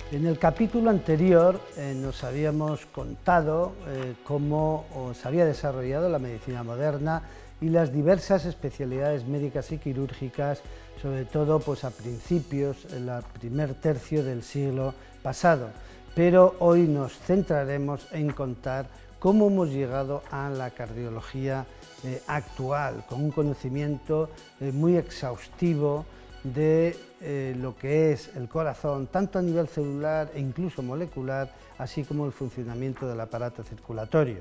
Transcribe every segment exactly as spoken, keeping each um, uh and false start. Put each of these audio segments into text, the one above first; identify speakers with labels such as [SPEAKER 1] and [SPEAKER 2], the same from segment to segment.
[SPEAKER 1] En el capítulo anterior eh, nos habíamos contado eh, cómo se había desarrollado la medicina moderna y las diversas especialidades médicas y quirúrgicas, sobre todo pues, a principios, en el primer tercio del siglo pasado. Pero hoy nos centraremos en contar cómo hemos llegado a la cardiología eh, actual, con un conocimiento eh, muy exhaustivo de eh, lo que es el corazón, tanto a nivel celular e incluso molecular, así como el funcionamiento del aparato circulatorio.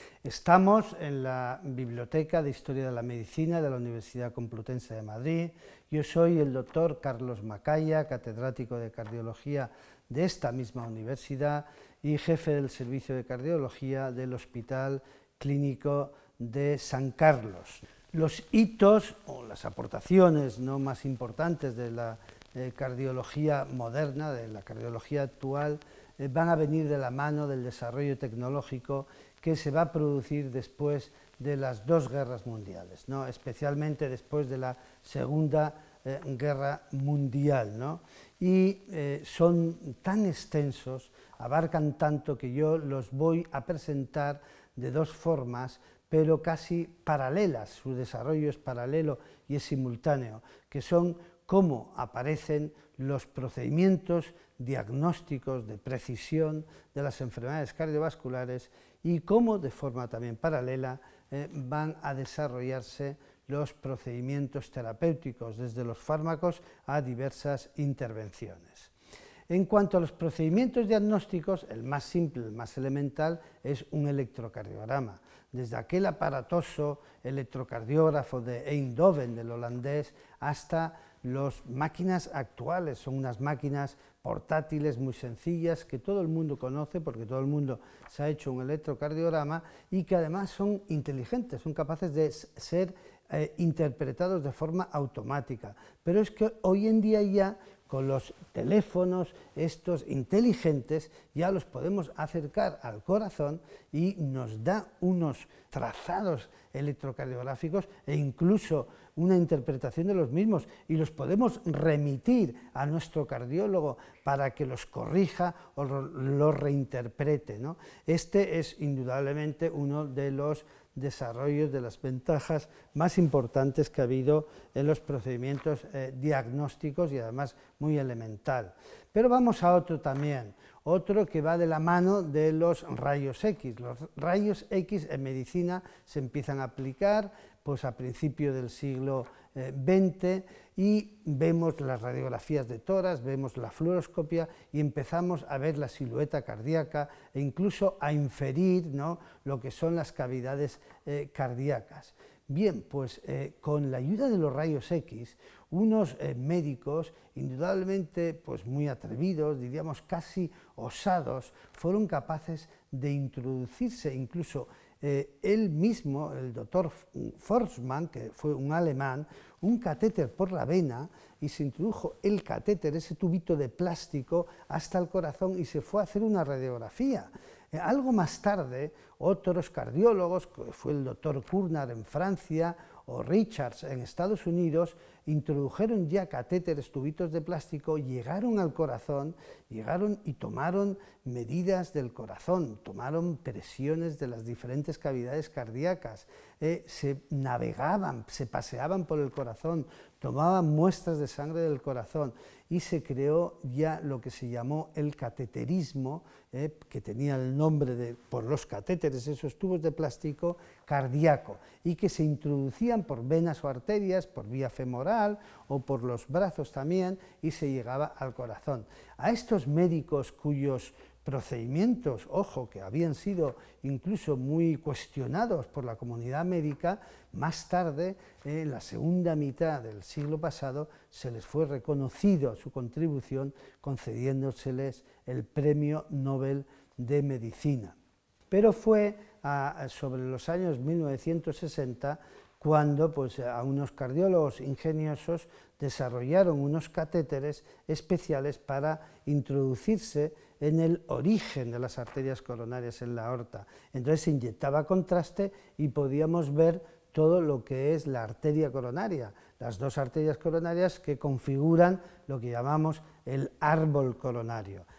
[SPEAKER 1] Estamos en la Biblioteca de Historia de la Medicina de la Universidad Complutense de Madrid. Yo soy el doctor Carlos Macaya, catedrático de cardiología de esta misma universidad y jefe del servicio de cardiología del Hospital Clínico de San Carlos. Los hitos o las aportaciones no más importantes de la eh, cardiología moderna, de la cardiología actual, eh, van a venir de la mano del desarrollo tecnológico que se va a producir después de las dos guerras mundiales, ¿no? Especialmente después de la Segunda eh, Guerra Mundial, ¿no? Y eh, son tan extensos, abarcan tanto que yo los voy a presentar de dos formas, pero casi paralelas, su desarrollo es paralelo y es simultáneo, que son cómo aparecen los procedimientos diagnósticos de precisión de las enfermedades cardiovasculares y cómo, de forma también paralela, eh, van a desarrollarse los procedimientos terapéuticos, desde los fármacos a diversas intervenciones. En cuanto a los procedimientos diagnósticos, el más simple, el más elemental, es un electrocardiograma. Desde aquel aparatoso electrocardiógrafo de Eindhoven, del holandés, hasta las máquinas actuales. Son unas máquinas portátiles muy sencillas que todo el mundo conoce porque todo el mundo se ha hecho un electrocardiograma y que además son inteligentes, son capaces de ser eh, interpretados de forma automática. Pero es que hoy en día ya con los teléfonos estos inteligentes ya los podemos acercar al corazón y nos da unos trazados electrocardiográficos e incluso una interpretación de los mismos y los podemos remitir a nuestro cardiólogo para que los corrija o los reinterprete, ¿no? Este es indudablemente uno de los desarrollos, de las ventajas más importantes que ha habido en los procedimientos eh, diagnósticos y además muy elemental. Pero vamos a otro también, otro que va de la mano de los rayos X. Los rayos X en medicina se empiezan a aplicar pues, a principios del siglo veinte y vemos las radiografías de tórax, vemos la fluoroscopia y empezamos a ver la silueta cardíaca e incluso a inferir, ¿no?, lo que son las cavidades eh, cardíacas. Bien, pues eh, con la ayuda de los rayos X, unos eh, médicos, indudablemente pues, muy atrevidos, diríamos casi osados, fueron capaces de introducirse incluso Eh, él mismo, el doctor Forssmann, que fue un alemán, un catéter por la vena y se introdujo el catéter, ese tubito de plástico, hasta el corazón y se fue a hacer una radiografía. Eh, algo más tarde, otros cardiólogos, que fue el doctor Cournard en Francia o Richards en Estados Unidos, introdujeron ya catéteres, tubitos de plástico, llegaron al corazón, llegaron y tomaron medidas del corazón, tomaron presiones de las diferentes cavidades cardíacas, eh, se navegaban, se paseaban por el corazón, tomaban muestras de sangre del corazón y se creó ya lo que se llamó el cateterismo, eh, que tenía el nombre de, por los catéteres, esos tubos de plástico, cardíaco, y que se introducían por venas o arterias, por vía femoral o por los brazos también, y se llegaba al corazón. A estos médicos cuyos procedimientos, ojo, que habían sido incluso muy cuestionados por la comunidad médica, más tarde, en la segunda mitad del siglo pasado, se les fue reconocido su contribución concediéndoseles el Premio Nobel de Medicina. Pero fue a, sobre los años mil novecientos sesenta cuando pues, a unos cardiólogos ingeniosos desarrollaron unos catéteres especiales para introducirse en el origen de las arterias coronarias en la aorta. Entonces se inyectaba contraste y podíamos ver todo lo que es la arteria coronaria, las dos arterias coronarias que configuran lo que llamamos el árbol coronario.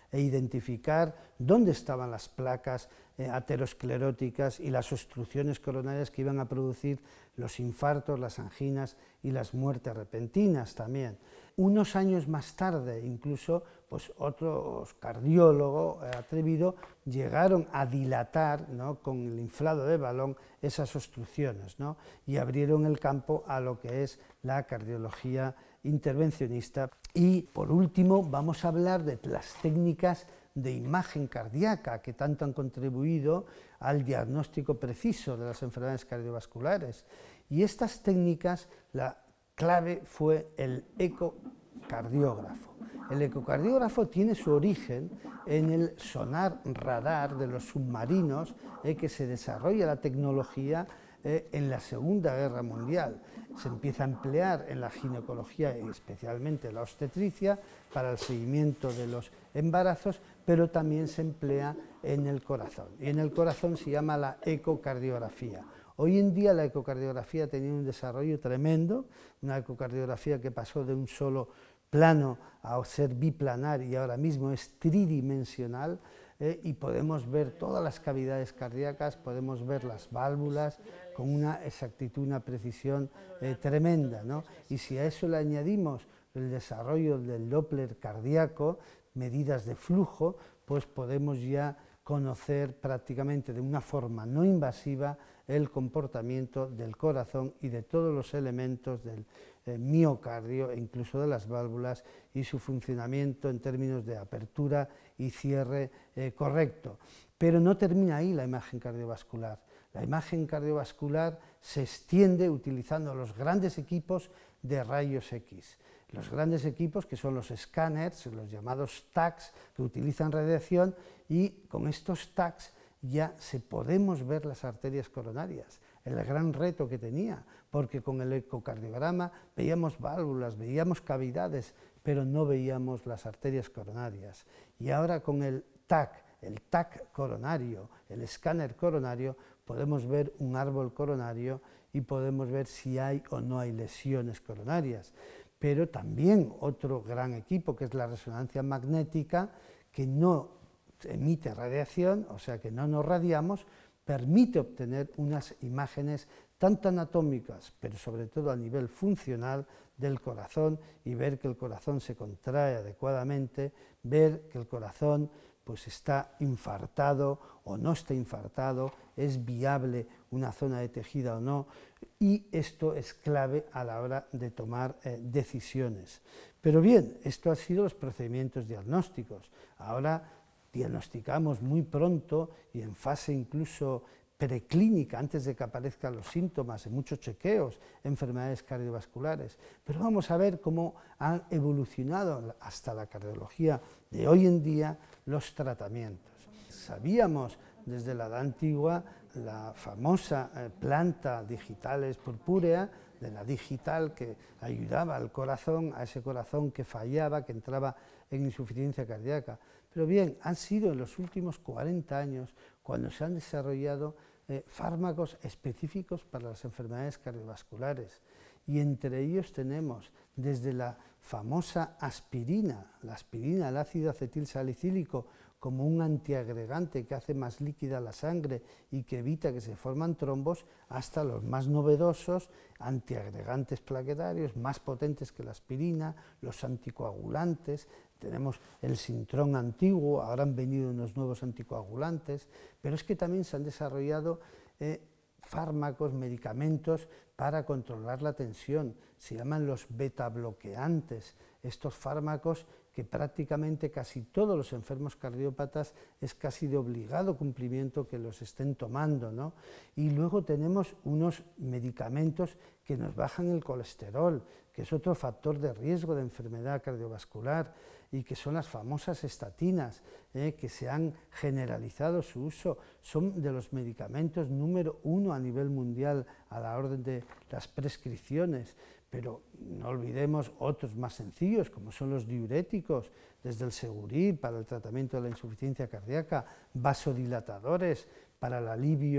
[SPEAKER 1] e identificar dónde estaban las placas eh, ateroscleróticas y las obstrucciones coronarias que iban a producir los infartos, las anginas y las muertes repentinas también. Unos años más tarde, incluso, pues otros cardiólogos eh, atrevidos llegaron a dilatar, ¿no?, con el inflado de balón esas obstrucciones, ¿no?, y abrieron el campo a lo que es la cardiología intervencionista. Y por último vamos a hablar de las técnicas de imagen cardíaca que tanto han contribuido al diagnóstico preciso de las enfermedades cardiovasculares. Y estas técnicas, la clave fue el ecocardiógrafo. El ecocardiógrafo tiene su origen en el sonar radar de los submarinos eh, que se desarrolla la tecnología eh, en la Segunda Guerra Mundial. Se empieza a emplear en la ginecología y especialmente la obstetricia para el seguimiento de los embarazos, pero también se emplea en el corazón. Y en el corazón se llama la ecocardiografía. Hoy en día la ecocardiografía ha tenido un desarrollo tremendo, una ecocardiografía que pasó de un solo plano a ser biplanar y ahora mismo es tridimensional, eh, y podemos ver todas las cavidades cardíacas, podemos ver las válvulas con una exactitud, una precisión eh, tremenda, ¿no? Y si a eso le añadimos el desarrollo del Doppler cardíaco, medidas de flujo, pues podemos ya conocer prácticamente de una forma no invasiva el comportamiento del corazón y de todos los elementos del eh, miocardio e incluso de las válvulas y su funcionamiento en términos de apertura y cierre eh, correcto. Pero no termina ahí la imagen cardiovascular. La imagen cardiovascular se extiende utilizando los grandes equipos de rayos X. Los grandes equipos que son los escáneres, los llamados tags, que utilizan radiación, y con estos tags ya se podemos ver las arterias coronarias, el gran reto que tenía, porque con el ecocardiograma veíamos válvulas, veíamos cavidades, pero no veíamos las arterias coronarias. Y ahora con el tag, el tag coronario, el escáner coronario, podemos ver un árbol coronario y podemos ver si hay o no hay lesiones coronarias. Pero también otro gran equipo, que es la resonancia magnética, que no emite radiación, o sea que no nos radiamos, permite obtener unas imágenes tanto anatómicas, pero sobre todo a nivel funcional del corazón, y ver que el corazón se contrae adecuadamente, ver que el corazón pues está infartado o no está infartado, es viable una zona de tejido o no, y esto es clave a la hora de tomar eh, decisiones. Pero bien, esto han sido los procedimientos diagnósticos. Ahora diagnosticamos muy pronto y en fase incluso preclínica, antes de que aparezcan los síntomas, en muchos chequeos, enfermedades cardiovasculares. Pero vamos a ver cómo han evolucionado hasta la cardiología de hoy en día los tratamientos. Sabíamos desde la edad antigua la famosa eh, planta digitalis purpúrea, de la digital, que ayudaba al corazón, a ese corazón que fallaba, que entraba en insuficiencia cardíaca. Pero bien, han sido en los últimos cuarenta años cuando se han desarrollado eh, fármacos específicos para las enfermedades cardiovasculares, y entre ellos tenemos desde la famosa aspirina, la aspirina, el ácido acetilsalicílico, como un antiagregante que hace más líquida la sangre y que evita que se forman trombos, hasta los más novedosos antiagregantes plaquetarios, más potentes que la aspirina, los anticoagulantes. Tenemos el Sintrón antiguo, ahora han venido unos nuevos anticoagulantes, pero es que también se han desarrollado eh, fármacos, medicamentos para controlar la tensión, se llaman los beta-bloqueantes. Estos fármacos que prácticamente casi todos los enfermos cardiópatas es casi de obligado cumplimiento que los estén tomando, ¿no? Y luego tenemos unos medicamentos que nos bajan el colesterol, que es otro factor de riesgo de enfermedad cardiovascular, y que son las famosas estatinas, eh, que se han generalizado su uso, son de los medicamentos número uno a nivel mundial a la orden de las prescripciones. Pero no olvidemos otros más sencillos, como son los diuréticos, desde el Segurid para el tratamiento de la insuficiencia cardíaca, vasodilatadores para el alivio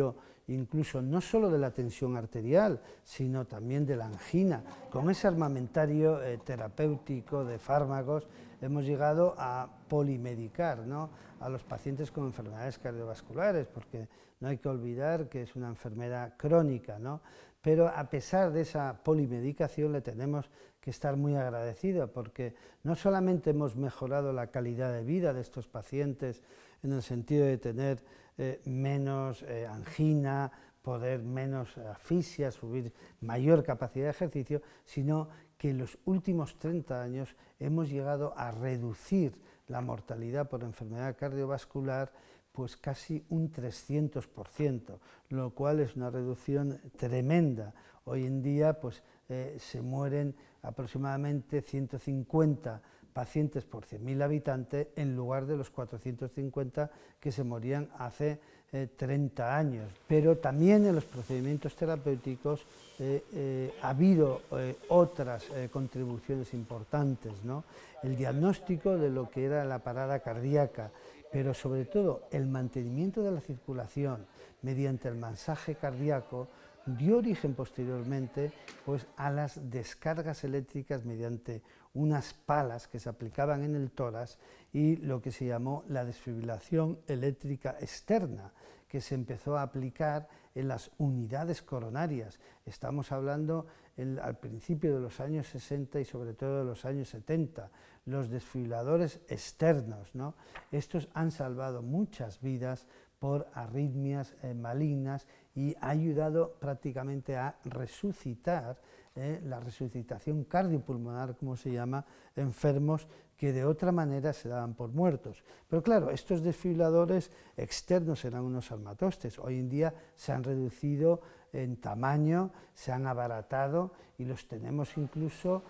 [SPEAKER 1] incluso no solo de la tensión arterial, sino también de la angina. Con ese armamentario eh, terapéutico de fármacos hemos llegado a polimedicar, ¿no?, a los pacientes con enfermedades cardiovasculares, porque no hay que olvidar que es una enfermedad crónica, ¿no? Pero a pesar de esa polimedicación le tenemos que estar muy agradecidos, porque no solamente hemos mejorado la calidad de vida de estos pacientes en el sentido de tener eh, menos eh, angina, poder menos asfixia, subir mayor capacidad de ejercicio, sino que en los últimos treinta años hemos llegado a reducir la mortalidad por enfermedad cardiovascular pues casi un trescientos por ciento, lo cual es una reducción tremenda. Hoy en día pues, eh, se mueren aproximadamente ciento cincuenta pacientes por cien mil habitantes en lugar de los cuatrocientos cincuenta que se morían hace eh, treinta años. Pero también en los procedimientos terapéuticos eh, eh, ha habido eh, otras eh, contribuciones importantes, ¿no? El diagnóstico de lo que era la parada cardíaca, pero sobre todo el mantenimiento de la circulación mediante el masaje cardíaco dio origen posteriormente pues, a las descargas eléctricas mediante unas palas que se aplicaban en el tórax y lo que se llamó la desfibrilación eléctrica externa, que se empezó a aplicar en las unidades coronarias. Estamos hablando el, al principio de los años sesenta y sobre todo de los años setenta, los desfibriladores externos, ¿no? Estos han salvado muchas vidas por arritmias eh, malignas y ha ayudado prácticamente a resucitar, eh, la resucitación cardiopulmonar, como se llama, enfermos que de otra manera se daban por muertos. Pero claro, estos desfibriladores externos eran unos armatostes, hoy en día se han reducido en tamaño, se han abaratado y los tenemos incluso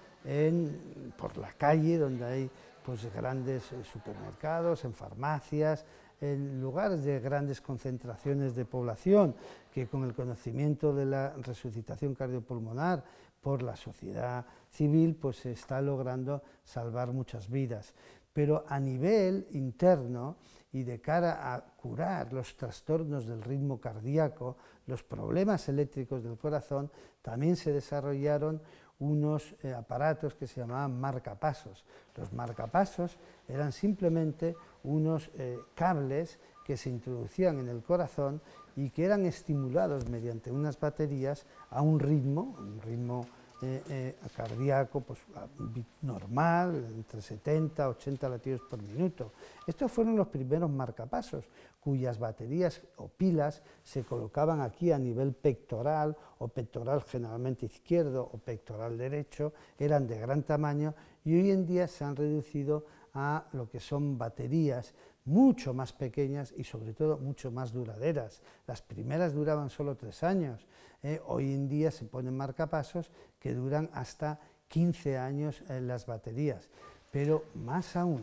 [SPEAKER 1] en, por la calle, donde hay pues, grandes supermercados, en farmacias, en lugares de grandes concentraciones de población, que con el conocimiento de la resucitación cardiopulmonar por la sociedad civil, pues se está logrando salvar muchas vidas. Pero a nivel interno y de cara a curar los trastornos del ritmo cardíaco, los problemas eléctricos del corazón, también se desarrollaron unos eh, aparatos que se llamaban marcapasos. Los marcapasos eran simplemente unos eh, cables que se introducían en el corazón y que eran estimulados mediante unas baterías a un ritmo, un ritmo eh, eh, cardíaco pues, normal, entre setenta a ochenta latidos por minuto. Estos fueron los primeros marcapasos, cuyas baterías o pilas se colocaban aquí a nivel pectoral, o pectoral generalmente izquierdo o pectoral derecho, eran de gran tamaño y hoy en día se han reducido a lo que son baterías mucho más pequeñas y sobre todo mucho más duraderas. Las primeras duraban solo tres años, eh, hoy en día se ponen marcapasos que duran hasta quince años en las baterías, pero más aún,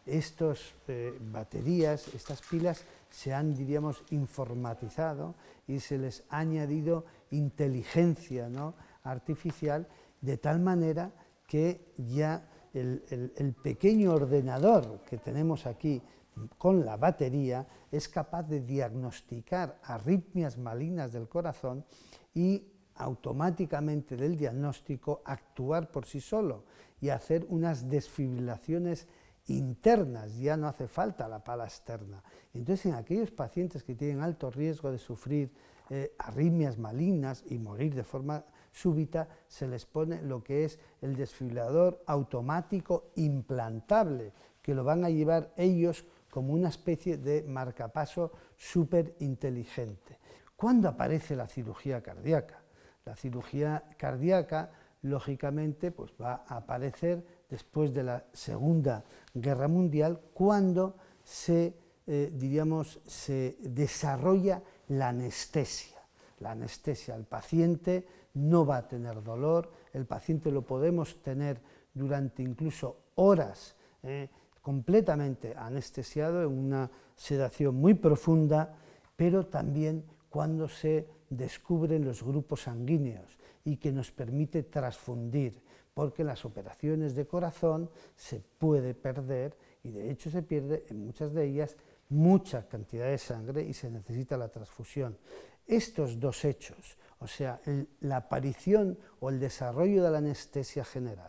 [SPEAKER 1] estas eh, baterías, estas pilas se han, diríamos, informatizado y se les ha añadido inteligencia, ¿no?, artificial, de tal manera que ya el, el, el pequeño ordenador que tenemos aquí con la batería es capaz de diagnosticar arritmias malignas del corazón y automáticamente del diagnóstico actuar por sí solo y hacer unas desfibrilaciones internas, ya no hace falta la pala externa. Entonces, en aquellos pacientes que tienen alto riesgo de sufrir eh, arritmias malignas y morir de forma súbita, se les pone lo que es el desfibrilador automático implantable, que lo van a llevar ellos como una especie de marcapaso súper inteligente. ¿Cuándo aparece la cirugía cardíaca? La cirugía cardíaca, lógicamente, pues va a aparecer después de la Segunda Guerra Mundial, cuando se, eh, diríamos, se desarrolla la anestesia. La anestesia, el paciente no va a tener dolor, el paciente lo podemos tener durante incluso horas, eh, completamente anestesiado en una sedación muy profunda, pero también cuando se descubren los grupos sanguíneos y que nos permite transfundir, porque en las operaciones de corazón se puede perder, y de hecho se pierde en muchas de ellas, mucha cantidad de sangre y se necesita la transfusión. Estos dos hechos, o sea, el, la aparición o el desarrollo de la anestesia general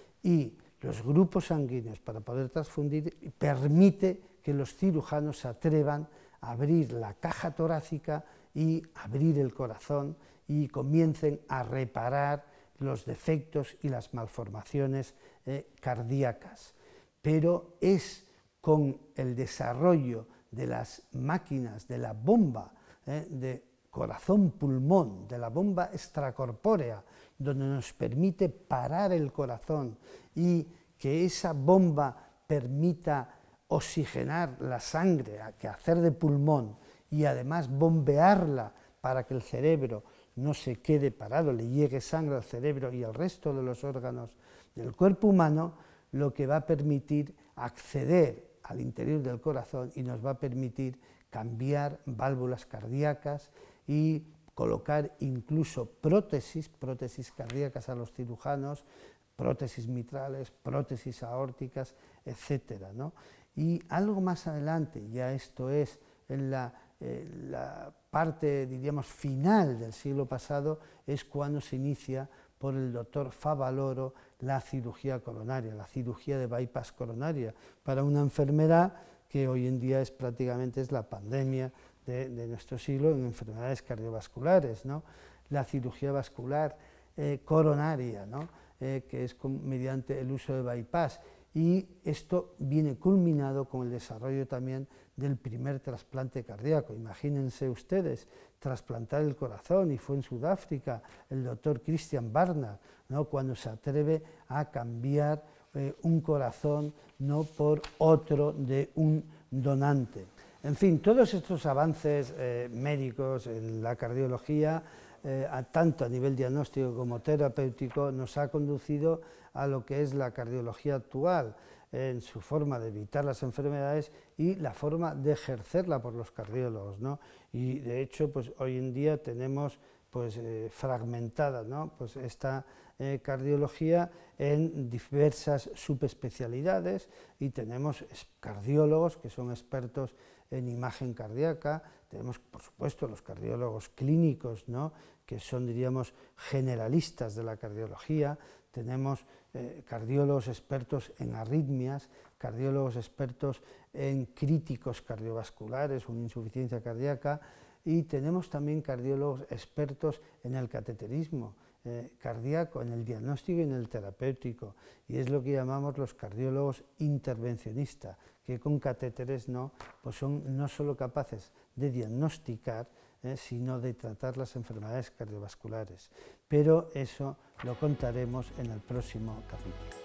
[SPEAKER 1] y los grupos sanguíneos para poder transfundir, permite que los cirujanos se atrevan a abrir la caja torácica y abrir el corazón y comiencen a reparar los defectos y las malformaciones eh, cardíacas. Pero es con el desarrollo de las máquinas, de la bomba eh, de corazón-pulmón, de la bomba extracorpórea, donde nos permite parar el corazón y que esa bomba permita oxigenar la sangre, que hacer de pulmón, y además bombearla para que el cerebro no se quede parado, le llegue sangre al cerebro y al resto de los órganos del cuerpo humano, lo que va a permitir acceder al interior del corazón y nos va a permitir cambiar válvulas cardíacas y colocar incluso prótesis, prótesis cardíacas a los cirujanos, prótesis mitrales, prótesis aórticas, etcétera, ¿no? Y algo más adelante, ya esto es en la, eh, la parte, diríamos, final del siglo pasado, es cuando se inicia por el doctor Favaloro la cirugía coronaria, la cirugía de bypass coronaria, para una enfermedad que hoy en día es prácticamente es la pandemia de, de nuestro siglo en enfermedades cardiovasculares, ¿no? La cirugía vascular eh, coronaria, ¿no? eh, que es con, mediante el uso de bypass, y esto viene culminado con el desarrollo también del primer trasplante cardíaco. Imagínense ustedes, trasplantar el corazón, y fue en Sudáfrica el doctor Christian Barnard, ¿no? cuando se atreve a cambiar eh, un corazón no por otro de un donante. En fin, todos estos avances eh, médicos en la cardiología, eh, a, tanto a nivel diagnóstico como terapéutico, nos ha conducido a lo que es la cardiología actual, eh, en su forma de evitar las enfermedades y la forma de ejercerla por los cardiólogos, ¿no? Y de hecho, pues hoy en día tenemos pues, eh, fragmentada, ¿no? pues esta eh, cardiología en diversas subespecialidades, y tenemos cardiólogos que son expertos en imagen cardíaca, tenemos por supuesto los cardiólogos clínicos, ¿no? que son, diríamos, generalistas de la cardiología, tenemos eh, cardiólogos expertos en arritmias, cardiólogos expertos en críticos cardiovasculares o en insuficiencia cardíaca, y tenemos también cardiólogos expertos en el cateterismo eh, cardíaco, en el diagnóstico y en el terapéutico, y es lo que llamamos los cardiólogos intervencionistas, que con catéteres no, pues son no solo capaces de diagnosticar, eh, sino de tratar las enfermedades cardiovasculares. Pero eso lo contaremos en el próximo capítulo.